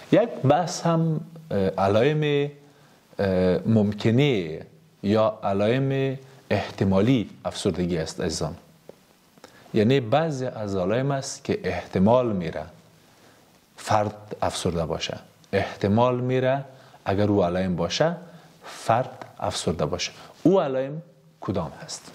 یک بحث هم علائم ممکنه یا علائم احتمالی افسردگی است عزیزان. یعنی بعضی از علائم است که احتمال میره فرد افسرده باشه، احتمال میره اگر او علائم باشه فرد افسرده باشه. او علائم کدام هست؟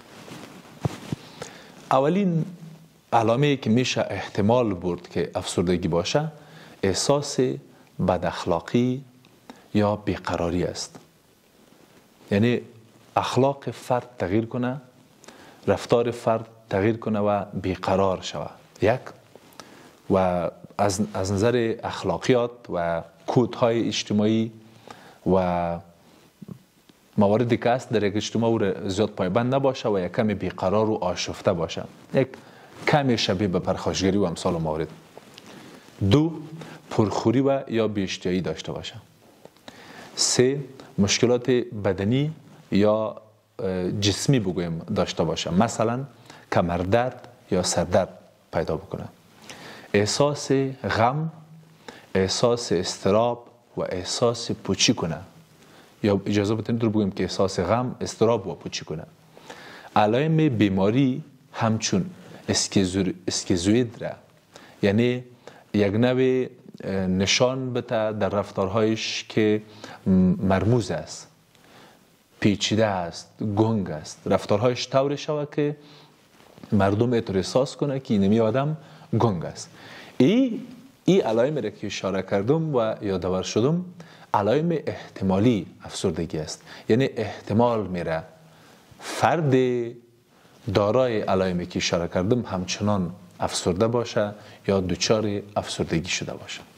اولین علامه که میشه احتمال برد که افسردگی باشه احساس بد اخلاقی یا بیقراری است. یعنی اخلاق فرد تغییر کنه، رفتار فرد تغییر کنه و بیقرار شود. یک و از نظر اخلاقیات و کودهای اجتماعی و مواردی که است در یک اجتماع او زیاد پایبند نباشه و یک کمی بیقرار و آشفته باشه، یک کمی شبیه به پرخاشگری و امثال موارد. دو، پرخوری و یا بی‌اشتهایی داشته باشه. سه، مشکلات بدنی یا جسمی بگویم داشته باشه، مثلا کمردرد یا سردرد پیدا بکنه. احساس غم، احساس اضطراب و احساس پوچی کنه، یا اجازه بدید رو بگویم که احساس غم، اضطراب و پوچی کنه. علائم بیماری همچون اسکیزوید را، یعنی یک نوع نشان بده در رفتارهایش که مرموز است، پیچیده است، گنگ است. رفتارهایش طوری شود که مردم اینطور احساس کنه که اینمی آدم گنگ است. این علائم را که اشاره کردم و یادآور شدم علائم احتمالی افسردگی است. یعنی احتمال میره فرد دارای علائمی که اشاره کردم همچنان افسرده باشه یا دچار افسردگی شده باشه.